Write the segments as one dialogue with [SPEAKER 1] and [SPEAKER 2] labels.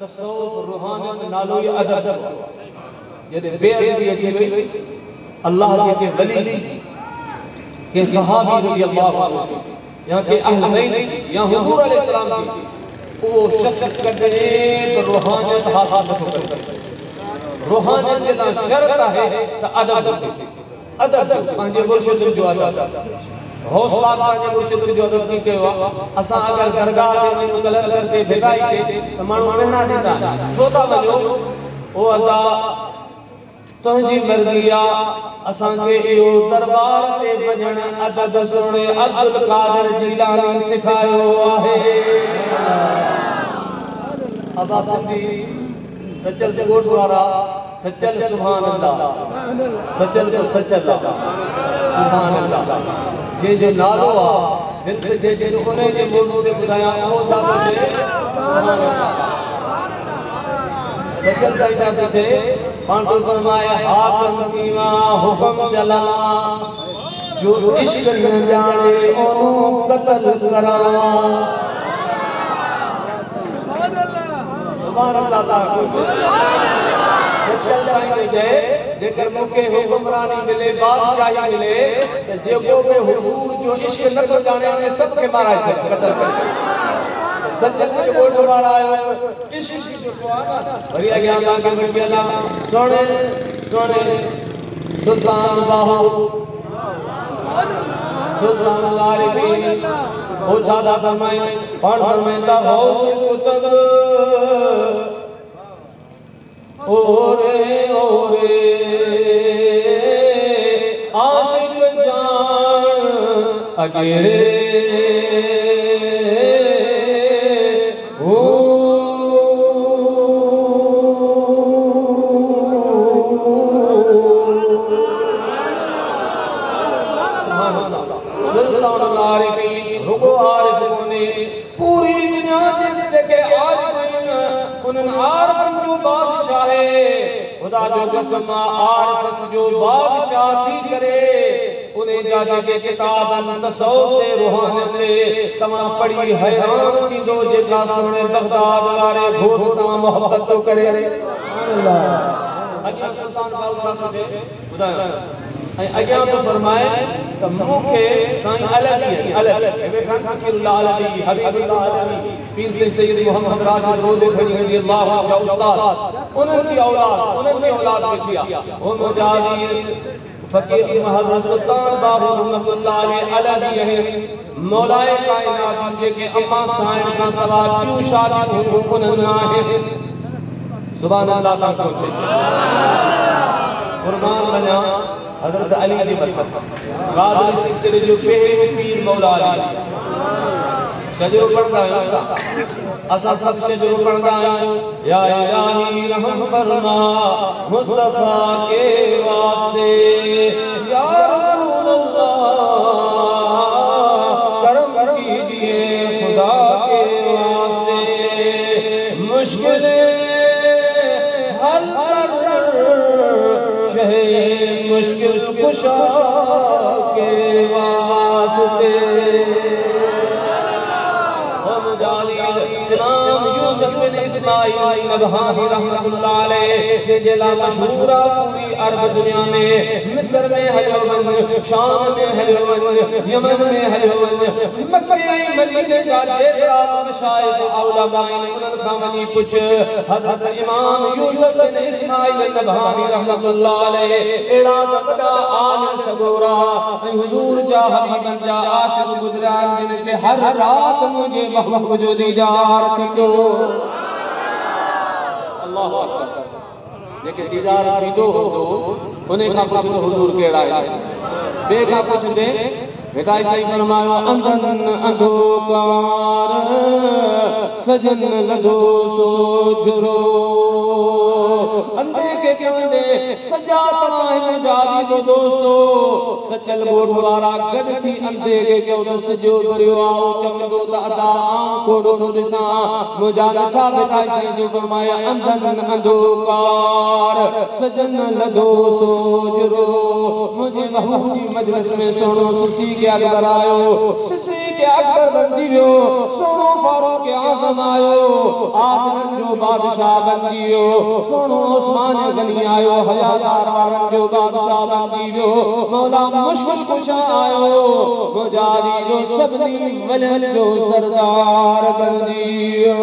[SPEAKER 1] तसव्वुफ रूहानियत नालो ये अदब जदे बेअदबी अची वई अल्लाह जे वली के सहाबी रज़ी अल्लाह अन्हु या के अहल बैत या हुजूर अलैहि सलाम जी वो शख्स कदे रूहानियत हासिल नथो करे रूहानियत जे लाइ शर्त है त अदब अदब पंहिंजे मुर्शिद जो अदब हौसला पंहिंजे मुर्शिद जो अदब की कयो असां अगर दरगाह ते वञूं गलत करते भिटाई ते त माण्हू मेहना ॾींदा छो था वञो ओ अदा तुंहिंजी मर्ज़ी आ असां के इहो दरबार ते वञण अदब सुणे अब्दुल कादिर जिलानी सिखायो आहे अब्बा सिद्दी सचल से गोठ वारा सचल सुभान अल्लाह सचल तो सचल सुभान अल्लाह जे जो नालो आ दिल ते जे जो उन्हें जे बोलू ते बुधाया वो छा तो जे सुभान अल्लाह सचल साईं छा तो जे पाण तो फरमाए हाकम थीवा हुक्म चला जो इश्क न जाने ओनू कत्ल करा सुभान अल्लाह ता कुछ सचल साईं ने जे जेकर मुके हुक्मरानी मिले बादशाही मिले त जेको पे हुजूर जो इश्क न तो जाने ने सब के मारा छे कत्ल कर सचल जो गोठ वाला आयो इश्क जो आना वरी अग्या ता के वठियाला सोने सोने सुल्तान बाहु सुल्तान आरिफीन ओ छादा फरमाए पाण फरमाता गौस कुतुब ओरे ओरे आशिक जान अगेरे सुल्तान आरिफीन रुगो आरिफ कोने पूरी दुनिया जे आज उन आरफन जो बादशाह है खुदा जो कसम आरफन जो बादशाह थी करे उन्हें जाके के किताबन तसव्वुफ ते रूहानियत ते तमाम पढ़ी हैरान थी जो जेका सुने बगदाद वाले घोट सा मोहब्बत तो करे अल्लाह अगे सुल्तान बादशाह तुझे बुधायो अग्या तो फरमाए त मुखे साईं अलग वेठा फ़कीरुल्लाह अलवी हबीबुल्लाह अलवी पीर सैयद मोहम्मद राशिद रोज़े खड़ी रज़ियल्लाहु अन्हु उस्ताद उनकी औलाद बेटिया वो मुजादी फकीर हज़रत सुल्तान बाबू रहमतुल्लाह अलैहि है मौलाए कायनात जेके अम्मा साईं का सवा क्यों शादी उन्हनि आहे सुभान अल्लाह ता पहुंचे कुर्बान बना हजरत अली जी मथा कादरी सिलसिले जो पहले पीर मौला अली शजरो पढ़दा है असा सब शजरो पढ़दा है या इलाही रहम फरमा मुस्तफा के वास्ते या रसूल अल्लाह करम कीजिए खुदा के वास्ते मुश्किलें हल कर शहे मुश्किल कुशा के वास्ते इमाम यूसुफ बिन इस्माइल नबहानी रहमतुल्लाह अलैह जिला मशहूरा पूरी अरब दुनिया में मिस्र में हजवन शाम में हजवन यमन में हजवन मक्के मदीने जा जेरा मशाइख उलमा उन्हनि खां वञी कुछ हज़रत इमाम यूसुफ बिन इस्माइल नबहानी रहमतुल्लाह अलैह एड़ा वॾा आलिम सगोरा ऐं हुजूर जा हबीबन जा आशिक गुज़रिया जिन के हर रात मुझे महबूब जो दीदार थींदो अल्लाहु अकबर जेके दीदार थींदो हूंदो उन्हें खां पुछंदो हुजूर कहिड़ा आहिनि ॿिए खां पुछंदे बेटा सही फरमायो अंधन अंधोकार सजन लधो सो झुरो अंधे के कंदे सजा तमाम मुजादी दो दोस्तो सचल गोठवारा गद थी अंधे के क्यों तो सजो करियो आओ चंदो दादा को तो दिसा मुजा बैठा बैठा से जो फरमाया अंधन अंधकार सजन लदो सोजरो मुझे महूजी मजलिस में सुनो सिद्दीक़ के अकबर आयो सिद्दीक़ के अकबर बंदियो सुनो फारूक आज़म आयो आदम जो बादशाह बंदियो सुनो उस्मान गनी आयो हयादार वारन जो बादशाह बंदियो मौला मुश्किल कुशा आयो मुजादी जो सबनी वलन जो सरदार बंदियो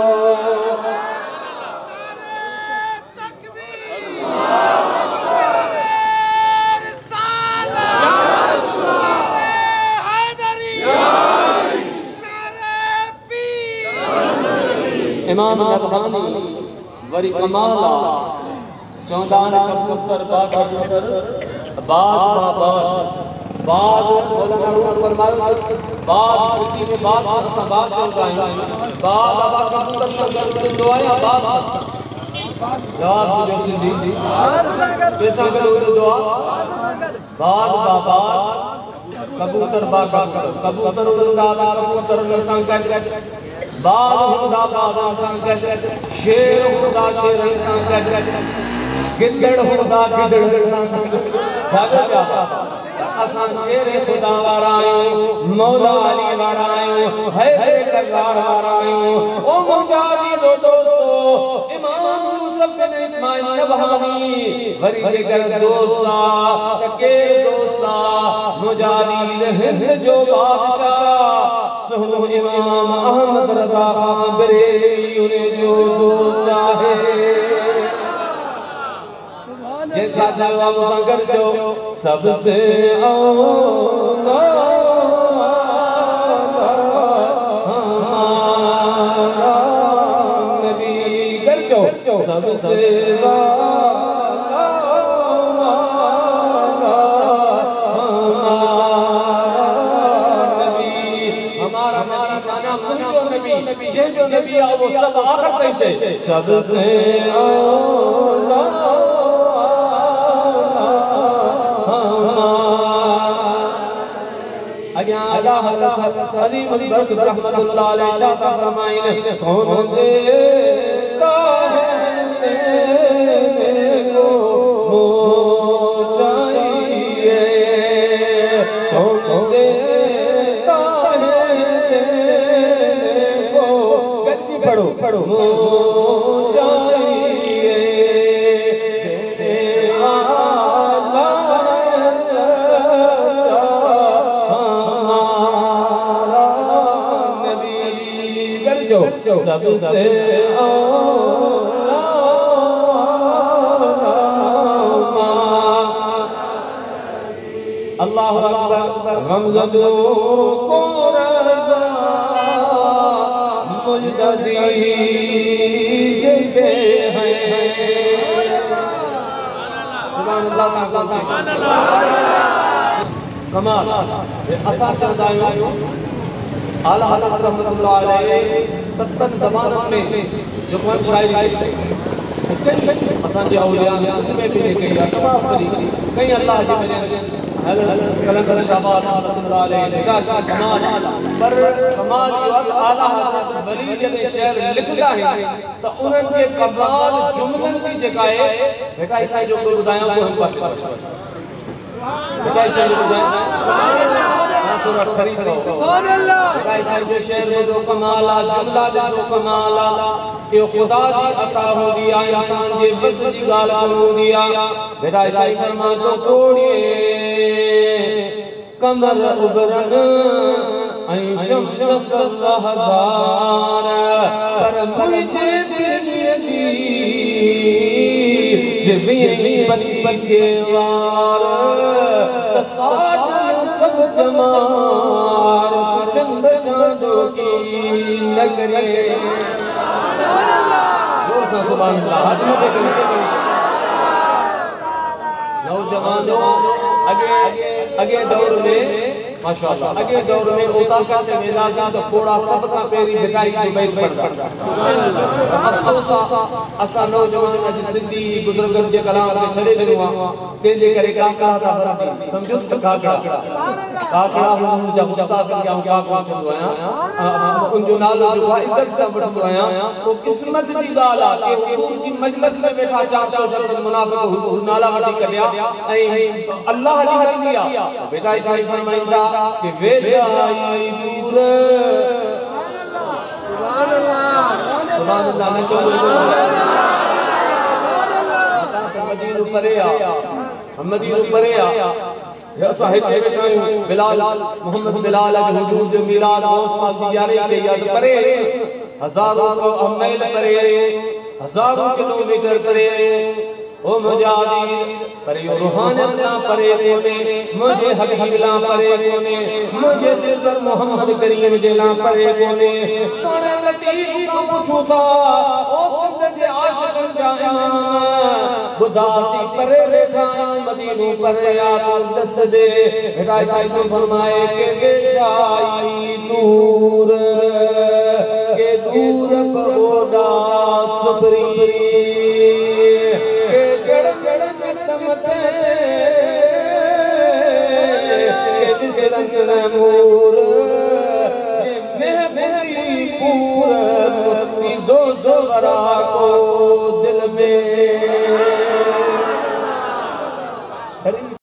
[SPEAKER 1] इमाम नबहानी वरी कमाला चौदान कबूतर बाकबूतर बाज मौलाना रूह फरमायो बाज सिटी में बाज बाज चौदा है बाज अबा कबूतर सब दो आया बाज जवाब दो सिंधी कैसा करो दुआ बाज बाबा कबूतर बाकबूतर कबूतर उड़दा कबूतर न संग बाज खुदा बादा संगत शेर खुदा शेर संगत गिद्दड़ खुदा गिद्दड़ संगत जागे प्यारा असा शेर खुदा वारायो मौला अली वारायो हैदर कररार वारायो ओ मुजादी दो दोस्तो इमाम यूसुफ बिन इस्माइल नबहानी वरी जे कर दोस्ता के दोस्ता मुजादी हिंद जो बादशाह सुनो इमाम अहमद रजा खान बरेलवी उन्हें जो दोस्त है जे चाचा बाबू संगर जो सबसे औला हमारा नबी कर जो सबसे ये जो नबी आ वो सब आखिर तक थे सबसे औला अगे आला हज़रत अली बरकत रहमतुल्लाह अलैहि चाचा फरमाइन कौन देता है को मो चाहिए कौन देता है पढ़ो पढ़ो मो चाहिए हमारा नबी कर जो सबसे अल्लाहु अकबर गमज़दो को रज़ा मुजददी जगे हैं सुभान अल्लाह कमाल असा चलदा आयो आला हज़रत रहमतुल्लाह अलैहि 70 ज़मानत में जो कौन शायरी असा जे औलिया सिंध में भी कई तमाम कई अल्लाह के कलंदर शाबाद रहमतुल्लाह अलैहि जा कमाल पर कमाल आला हज़रत वली जब शेर लिखदा है तो उनन जे कमाल जुमलन की जगह बेटा ऐसा जो को बुधाया को हम पास बेटा ऐसा जो बुधाया ना थोड़ा खरीद लो सुभान अल्लाह बेटा ऐसा जो शेर में जो कमाल जुमला दे जो कमाल ये खुदा जी अता हो दिया इंसान जे बस जी गाल करो दिया बेटा ऐसा ही फरमा तो तोड़िए कमर उबरन ऐं शम्स हजार पर मुझे प्रिय जी जिवी पति वार साजन सब जमार चंद जादो की नगरी जोर से सुभान अल्लाह हाथ में देखो नौजवानों अगे दौर में माशाअल्लाह अगे दौर में उता करते वेंदासीं त कोड़ा सब का पेरी भिटाई जो बैत पड़दा अफसोस असा नौजवान अज सिंधी बुजुर्गन के कलाम के छड़े दिनो तेजे करे काकड़ा ता हरदी समझो त काकड़ा हुजूर जा उस्ताद के काकड़ा चंदो आया उन जो नालो जो इज्जत से वठंदो आया वो किस्मत जी गाल आ के हुजूर जी मजलिस में बैठा 470 मुनाफिक हुजूर नाला वठी कलिया ए अल्लाह जी मर्जी आ बेटा ईसाई फरमाइंदा कि वे जाई दूर सुभान अल्लाह न चोदो मता त मदीनो परे आ हम मदीनो परे आ असा हिते बैठा आहियूं बिलाल मोहम्मद बिलाल अज हुजूर जो मिलाद गौस पाक जी यारे के याद परे हजारों मील परे हजारों किलोमीटर परे ओ मुजाजी पर यो रूहानियत ना परे कोने मुझे हबीब ला परे कोने मुझे दिल पर मोहम्मद करीम जे ला परे कोने सोने लतीफ का पूछो था ओ सिंध जे आशिकन जा इमाम बुदासी परे बैठा मदीनो परे आ तो दस दे बेटा साईं ने फरमाए के बेचाई दूर के दूर परोडा सबरी मूर दोस्त वरा को